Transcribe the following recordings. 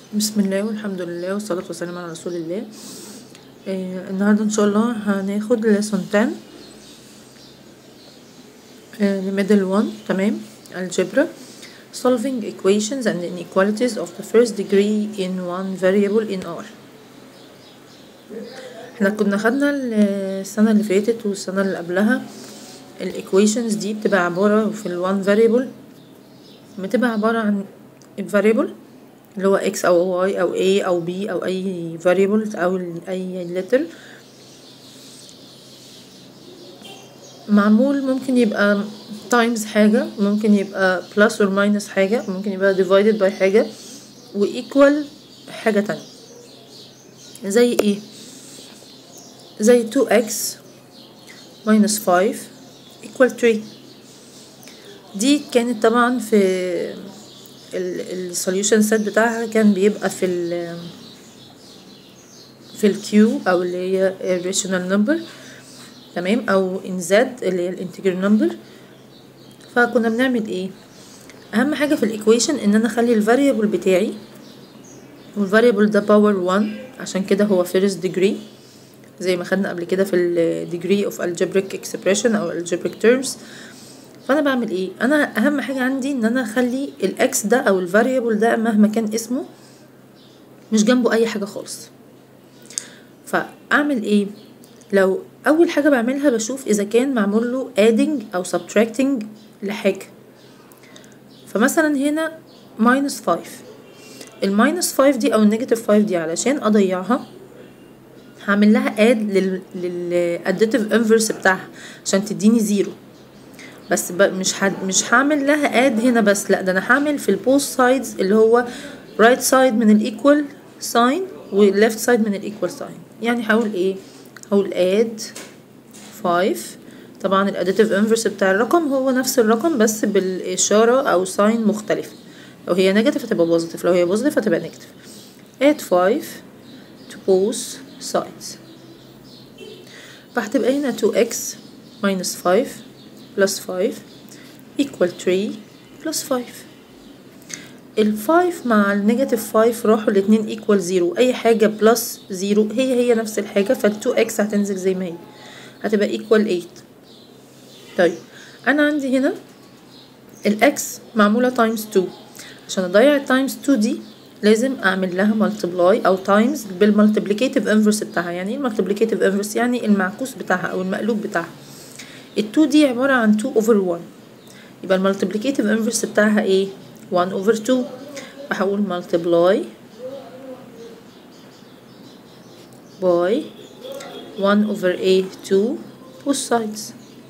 بسم الله والحمد لله والصلاة والسلام على رسول الله. النهاردة ان شاء الله هناخد lesson 10 لميدل 1. تمام. algebra solving equations and inequalities of the first degree in one variable in R. احنا كنا خدنا السنة اللي فاتت والسنة اللي قبلها الايكويشنز دي بتبقى عبارة في ال one variable، بتبقى عبارة عن variable اللي هو x او y او a او b او اي variable او اي letter معمول، ممكن يبقى times حاجة، ممكن يبقى plus or minus حاجة، ممكن يبقى divided by حاجة و equal حاجة تانية. زي ايه؟ زي 2x minus 5 equal 3. دي كانت طبعا في السوليوشن سيت بتاعها كان بيبقى في الكيو او اللي هي الريشنال نمبر، تمام، او ان زد اللي هي الانتجر نمبر. فكنا بنعمل ايه؟ اهم حاجه في الايكويشن ان انا اخلي الفاريبل بتاعي، والفاريبل ده باور 1، عشان كده هو فيرست ديجري زي ما خدنا قبل كده في الديجري اوف algebraic expression او algebraic terms. فانا بعمل ايه؟ انا اهم حاجه عندي ان انا اخلي الاكس ده او الفاريبل ده مهما كان اسمه مش جنبه اي حاجه خالص. فاعمل ايه؟ لو اول حاجه بعملها بشوف اذا كان معمول له adding او subtracting لحاجه. فمثلا هنا -5، الماينس 5 دي او النيجاتيف 5 دي علشان اضيعها هعمل لها add للاديتيف انفرس بتاعها عشان تديني 0. بس مش هعمل لها add هنا بس، لا، ده انا هعمل في البوث سايدز اللي هو right side من الايكوال ساين والليفت سايد من الايكوال ساين. يعني هقول ايه؟ هقول add 5. طبعا الاديتيف انفرس بتاع الرقم هو نفس الرقم بس بالاشاره او ساين مختلفه. لو هي نيجاتيف هتبقى بوزيتيف، لو هي بوزيتيف هتبقى نيجاتيف. add 5 to both sides. فهتبقى هنا 2x minus 5 plus 5 equal 3 plus 5. ال 5 مع النيجاتيف 5 راحوا الاتنين equal 0، اي حاجة بلس 0 هي نفس الحاجة، فال 2x هتنزل زي ما هي، هتبقى equal 8. طيب انا عندي هنا الاكس معمولة times 2، عشان اضيع ال times 2 دي لازم اعمل لها multiply او times بالمالتيبليكيتيف انفرس بتاعها. يعني ايه المالتيبليكيتيف انفرس؟ يعني المعكوس بتاعها او المقلوب بتاعها. ال 2 دي عبارة عن 2 over 1، يبقى المالتيبليكيتيف انفرس بتاعها ايه؟ 1 over 2. فهقول multiply by 1 over a 2 both sides.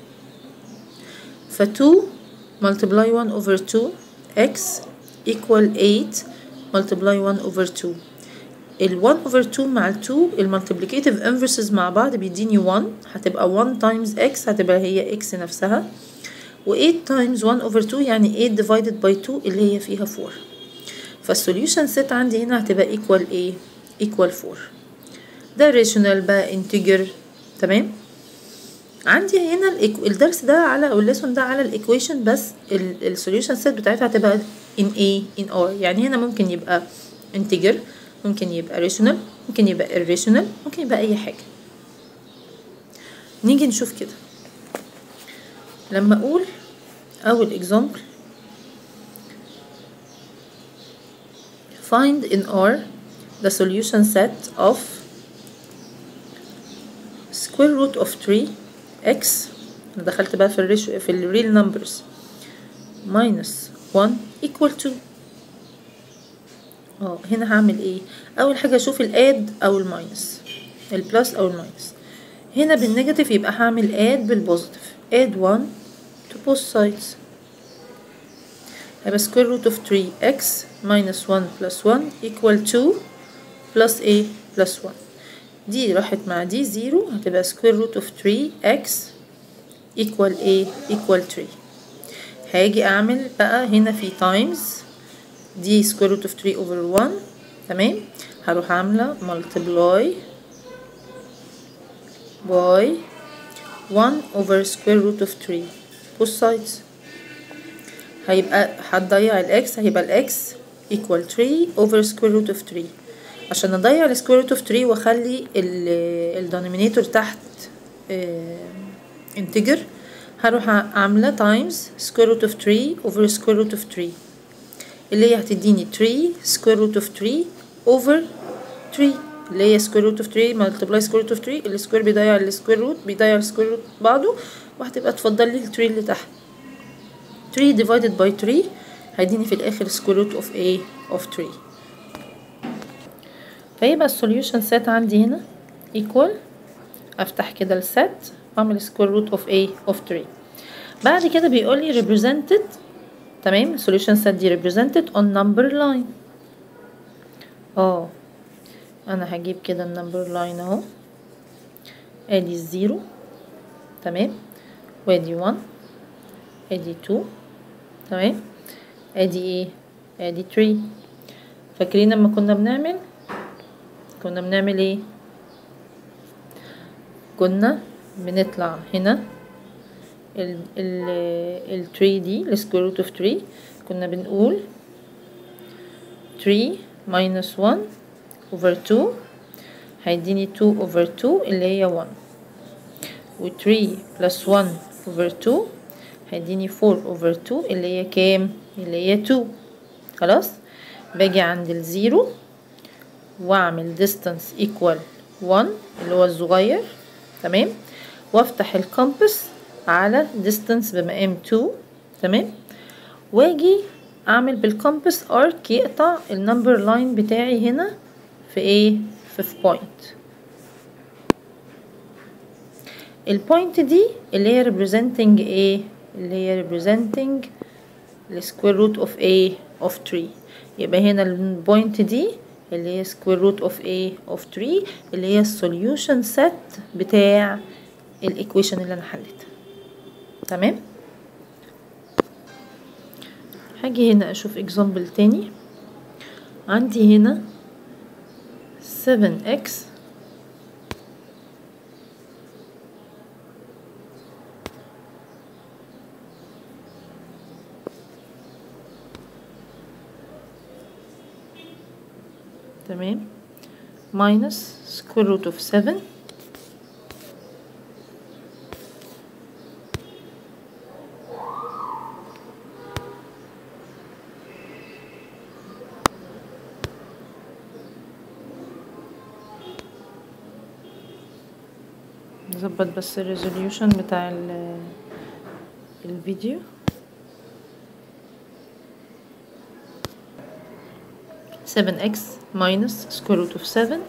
ف 2 multiply 1 over 2 x equal 8 multiply 1 over 2. ال 1 over 2 مع ال 2 المالتيبليكيتيف انفرسز مع بعض بيديني 1، هتبقى 1 times x هتبقى هي x نفسها، و 8 times 1 over 2 يعني 8 divided by 2 اللي هي فيها 4. فالسوليوشن سيت عندي هنا هتبقى equal ايه؟ equal 4. ده ريشنال بقى انتجر. تمام. عندي هنا الدرس ده على او الليسون ده على الايكويشن بس، السوليوشن سيت بتاعتها هتبقى in A in R. يعني هنا ممكن يبقى انتجر، ممكن يبقى ريشنال، ممكن يبقى irrational، ممكن يبقى اي حاجه. نيجي نشوف كده. لما اقول اول example find in R the solution set of square root of 3x، انا دخلت بقى في الريل نمبرز، minus 1 equal 2. هنا هعمل ايه؟ اول حاجه اشوف الاد او الماينس، البلس او الماينس. هنا بالنيجاتيف يبقى هعمل اد بالبوزيتيف، add 1 to both sides. هيبقى square root of 3x minus 1 plus 1 equal 2 plus a plus 1. دي راحت مع دي 0، هتبقى square root of 3x equal a equal 3. هاجي اعمل بقى هنا في times دي square root of 3 over 1. تمام. هروح عاملة multiply by 1 over square root of 3 both sides. هيبقى هتضيع الاكس، هيبقى الاكس equal 3 over square root of 3. عشان اضيع ال square root of 3 واخلي ال denominator تحت integer، هروح عاملة times square root of 3 over square root of 3 اللي هي هتديني 3 square root of 3 over 3 اللي هي square root of 3 multiply square root of 3. السكوير بيضيع السكوير روت، بيضيع السكوير روت بعضه، وهتبقى تفضل لي ال 3 اللي تحت. 3 divided by 3 هيديني في الاخر square root of a of 3. فيبقى السوليوشن سيت عندي هنا equal، افتح كده السيت واعمل square root of a of 3. بعد كده بيقول لي represented، تمام، السوليوشن سيت دي represented on number line. انا هجيب كده النمبر لاين اهو، ادي الزيرو، تمام، وادي 1، ادي 2، تمام، ادي ايه، ادي 3. فاكرين لما كنا بنعمل ايه؟ كنا بنطلع هنا ال 3 دي السكوير روت اوف 3، كنا بنقول 3 minus 1 over 2 هيديني 2 over 2 اللي هي 1، و 3 plus 1 over 2 هيديني 4 over 2 اللي هي كام؟ اللي هي 2. خلاص، باجي عند الزيرو واعمل distance equal 1 اللي هو الصغير، تمام، وافتح الكومباس على distance بمقام 2، تمام، واجي اعمل بالكومباس ارك يقطع النمبر لاين بتاعي هنا في ايه؟ في بوينت. البوينت دي اللي هي representing ايه؟ اللي هي representing السكوير روت اوف a of 3. يبقى هنا البوينت دي اللي هي square root of a of 3 اللي هي السوليوشن سيت بتاع الايكويشن اللي انا حليتها، تمام. هاجي هنا اشوف example تاني. عندي هنا 7x تمام minus square root of 7 نظبط بس الريزوليوشن بتاع الفيديو. 7x minus square root of 7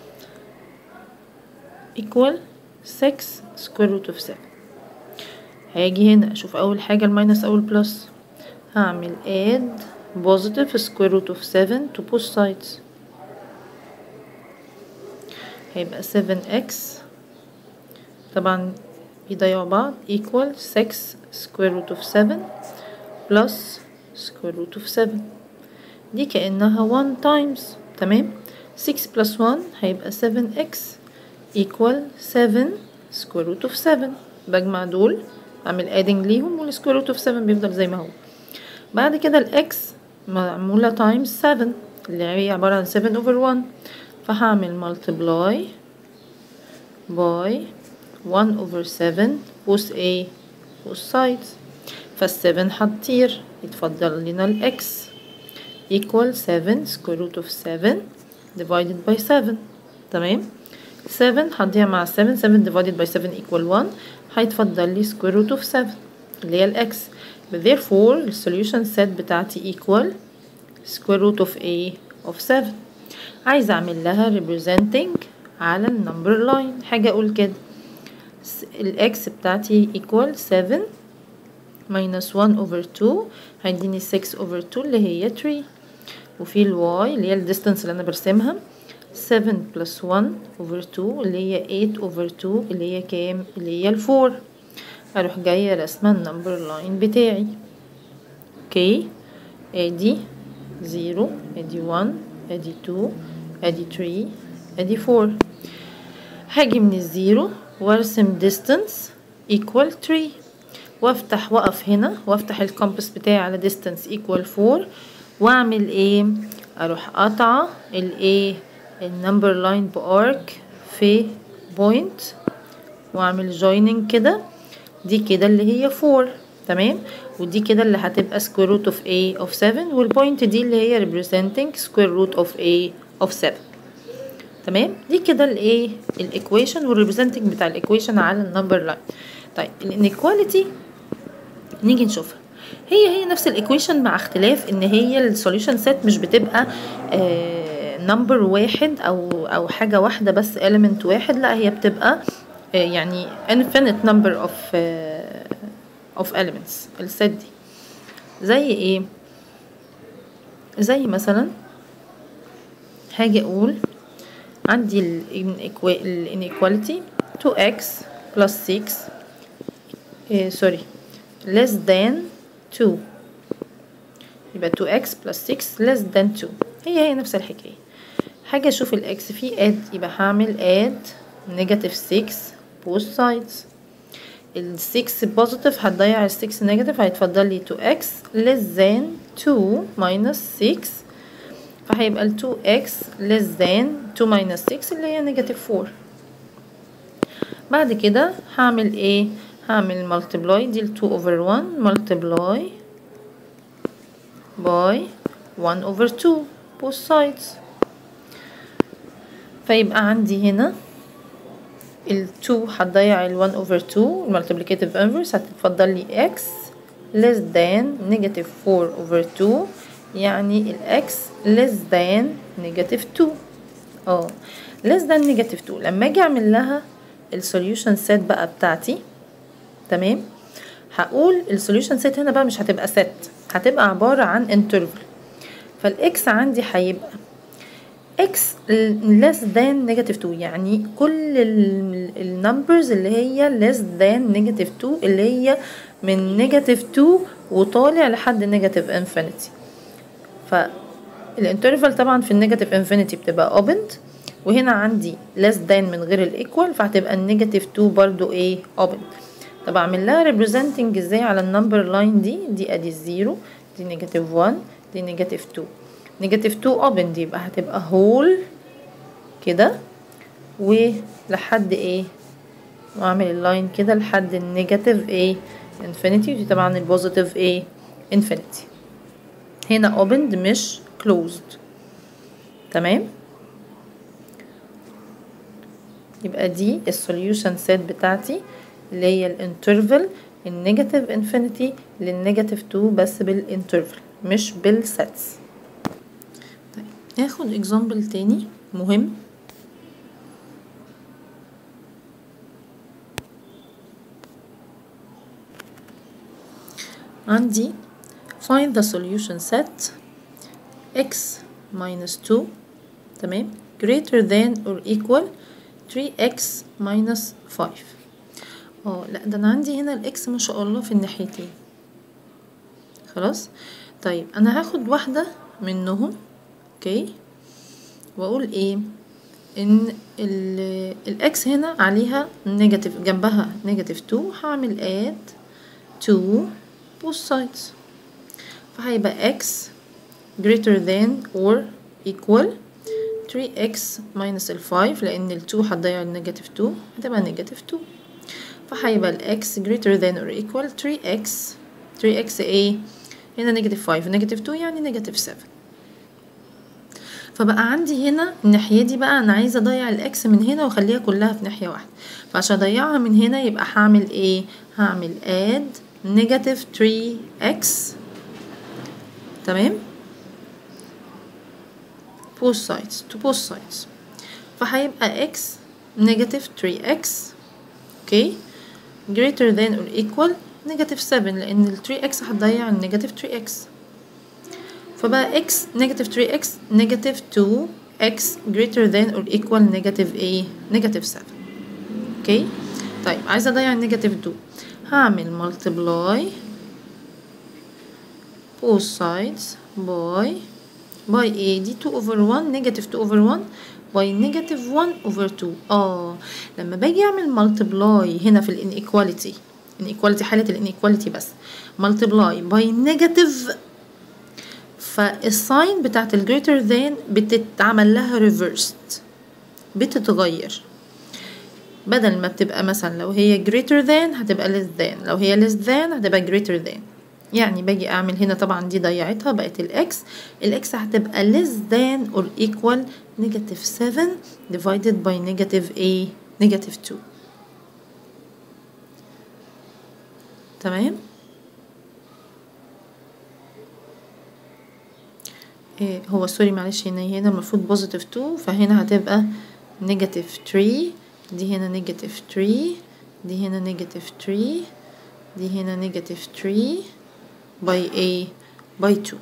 equal 6 square root of 7. هاجي هنا اشوف اول حاجة الماينس او البلس، هعمل add positive square root of 7 to both sides، هيبقى 7x طبعا بيضيعوا بعض equal 6 square root of 7 plus square root of 7. دي كأنها 1 times، تمام، 6 plus 1 هيبقى 7x equal 7 square root of 7. بجمع دول اعمل adding ليهم والسكوير root of 7 بيفضل زي ما هو. بعد كده الاكس معمولة times 7 اللي هي عبارة عن 7 over 1، فهعمل multiply by 1 over 7 both sides، فال7 هتطير، يتفضل لنا الاكس equal 7 square root of 7 divided by 7، تمام. 7 هتضيع مع 7 divided by 7 equal 1، هيتفضل لي square root of 7 اللي هي الاكس. therefore السوليوشن سيت بتاعتي equal square root of a of 7. عايزة اعمل لها representing على النمبر لاين، حاجة اقول كده الاكس بتاعتي equal 7 minus 1 over 2 هيديني 6 over 2 اللي هي 3، وفي الواي اللي هي الديستانس اللي انا برسمها 7 plus 1 over 2 اللي هي 8 over 2 اللي هي كام؟ اللي هي 4. اروح جايه رسمه النمبر لاين بتاعي. اوكي، ادي 0 ادي 1 ادي 2 ادي 3 ادي 4. هاجي من الزيرو وارسم distance equal 3 وافتح واقف هنا وافتح الكومباس بتاعي على distance equal 4 واعمل ايه؟ اروح قاطعه الايه النمبر لاين بارك في بوينت واعمل جويننج كده، دي كده اللي هي 4 تمام، ودي كده اللي هتبقى square root of a of 7، والبوينت دي اللي هي representing square root of a of 7 تمام. دي كده الايه الايكويشن والريبريزنتنج بتاع الايكويشن على النمبر لاين. طيب الانيكواليتي نيجي نشوفها، هي نفس الايكويشن مع اختلاف ان هي السوليوشن سيت مش بتبقى نمبر واحد او حاجه واحده بس element واحد، لا هي بتبقى يعني infinite number of elements السيت دي. زي ايه؟ زي مثلا هاجي اقول عندي ال inequality 2x plus 6 sorry less than 2، يبقى 2x plus 6 less than 2، هي نفس الحكاية. حاجة اشوف الاكس فيه add، يبقى هعمل add negative 6 both sides. ال 6 positive هتضيع ال 6 negative، هيتفضل لي 2x less than 2 minus 6، فهيبقى ال 2x less than 2 minus 6 اللي هي negative 4. بعد كده هعمل ايه؟ هعمل multiply دي ال 2 over 1 multiply by 1 over 2 both sides، فيبقى عندي هنا ال 2 هتضيع ال 1 over 2 multiplicative inverse، هتتفضل لي x less than negative 4 over 2، يعني ال x less than negative 2 less than negative 2. لما اجي اعمل لها السوليوشن سيت بقى بتاعتي تمام، هقول السوليوشن سيت هنا بقى مش هتبقى سيت، هتبقى عبارة عن انترفل. فالاكس عندي هيبقى x less than negative 2، يعني كل النمبرز اللي هي less than negative 2 اللي هي من negative 2 وطالع لحد negative infinity. فالانترفل طبعا في النيجاتيف infinity بتبقى opened، وهنا عندي less than من غير الايكوال، فهتبقى النيجاتيف 2 برضو ايه opened. طب اعمل لها representing ازاي على النمبر لاين دي ادي الزيرو، دي نيجاتيف 1، دي نيجاتيف 2، نيجاتيف 2 opened، يبقى هتبقى whole كده ولحد ايه، واعمل اللاين كده لحد النيجاتيف ايه infinity، ودي طبعا البوزيتيف ايه infinity. هنا opened مش closed تمام. يبقى دي السوليوشن سيت بتاعتي اللي هي الانترفل النيجاتيف انفينيتي للنيجاتيف 2 بس بالانترفل مش بالسيتس. طيب ناخد اكزامبل تاني مهم. عندي find the solution set x minus 2 تمام greater than or equal 3x minus 5. لا ده انا عندي هنا الاكس ما شاء الله في الناحيتين خلاص. طيب انا هاخد واحدة منهم اوكي، واقول ايه ان الاكس هنا عليها نيجاتيف جنبها نيجاتيف 2، هعمل add 2 both sides، فهيبقى x greater than or equal 3x minus 5، لان ال 2 هتضيع النيجاتيف 2 هتبقى نيجاتيف 2، فهيبقى ال x greater than or equal 3x ايه هنا نيجاتيف 5 نيجاتيف 2 يعني نيجاتيف 7. فبقى عندي هنا الناحية دي بقى انا عايزة اضيع الاكس من هنا واخليها كلها في ناحية واحدة، فعشان اضيعها من هنا يبقى هعمل ايه، هعمل add negative 3x تمام both sides to both sides، فهيبقى x negative 3x اوكي greater than or equal negative 7، لان ال 3x هتضيع النيجاتيف 3x، فبقى x negative 3x negative 2x greater than or equal negative ايه negative 7 اوكي. طيب عايزة اضيع النيجاتيف 2، هعمل multiply both sides by ايه دي 2 over 1 negative 2 over 1 by negative 1 over 2. لما باجي اعمل multiply هنا في inequality حالة inequality بس multiply by negative فالساين بتاعت الجريتر ذان بتتعمل لها ريفرست، بتتغير. بدل ما بتبقى مثلا لو هي greater than هتبقى less than، لو هي less than هتبقى greater than. يعني باجي اعمل هنا، طبعا دي ضيعتها بقت الاكس هتبقى less than or equal -7 divided by -2. تمام. هو سوري معلش، هنا المفروض positive 2، فهنا هتبقى -3، دي هنا -3، دي هنا -3، دي هنا -3 by by 2.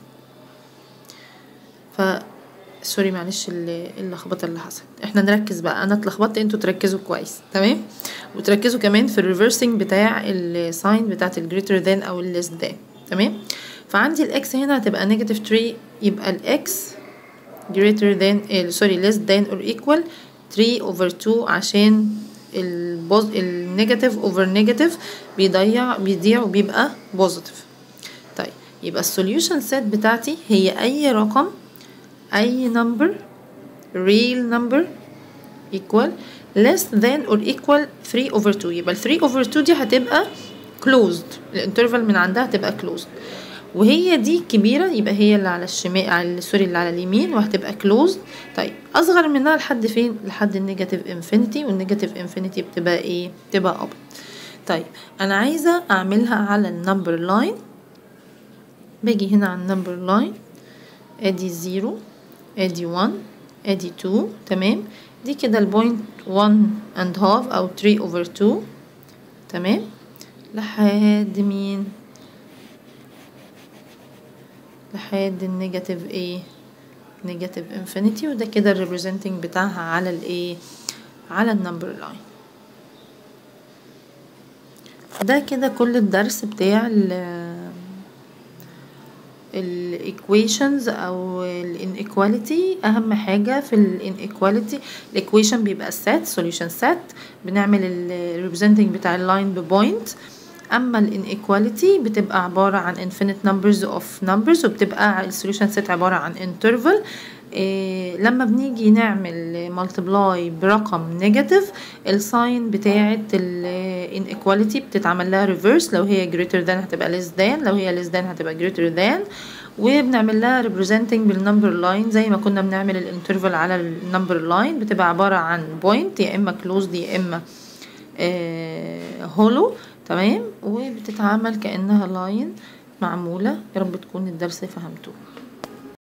سوري معلش اللخبطه اللي حصلت. احنا نركز بقى، انا اتلخبطت، انتوا تركزوا كويس. تمام. وتركزوا كمان في الريفرسنج بتاع الساين بتاعت الجريتر ذان او الليس ذان. تمام. فعندي الاكس هنا هتبقى -3، يبقى الاكس greater than سوري less than or equal 3/2، عشان النيجاتيف اوفر نيجاتيف بيضيع وبيبقى بوزيتيف. طيب يبقى السوليوشن سيت بتاعتي هي اي رقم، اي number real number equal less than or equal 3/2. يبقى 3/2 دي هتبقى closed، الانترفال من عندها هتبقى closed، وهي دي كبيرة، يبقى هي اللي على الشمال، سوري اللي على اليمين، وهتبقى closed. طيب اصغر منها لحد فين؟ لحد النيجاتيف انفينيتي، والنيجاتيف انفينيتي بتبقى ايه؟ بتبقى اب. طيب انا عايزة اعملها على النمبر لاين. باجي هنا على النمبر لاين، ادي 0، ادي 1، ادي 2. تمام. دي كده البوينت 1.5 او 3/2. تمام. لحد مين؟ لحد النيجاتيف نيجاتيف انفينيتي، وده كده الريبريزنتنج بتاعها على على النمبر لاين. ده كده كل الدرس بتاع الايكويشنز او الانيكواليتي. اهم حاجه في الانيكواليتي، الايكويشن بيبقى سيت، سوليوشن سيت، بنعمل الريبريزنتنج بتاع اللاين ببوينت. اما الانيكواليتي بتبقى عباره عن infinite numbers of numbers، وبتبقى السوليوشن سيت عباره عن interval. لما بنيجي نعمل مالتبلاي برقم نيجاتيف، الساين بتاعه الانيكواليتي بتتعمل لها ريفرس، لو هي greater than هتبقى less than، لو هي less than هتبقى greater than، وبنعمل لها representing بالنمبر لاين زي ما كنا بنعمل الانترفال على النمبر لاين. بتبقى عباره عن بوينت، يا اما closed يا اما هولو. تمام. وبتتعامل كأنها لاين معمولة. يا رب تكون الدرس فهمتوه.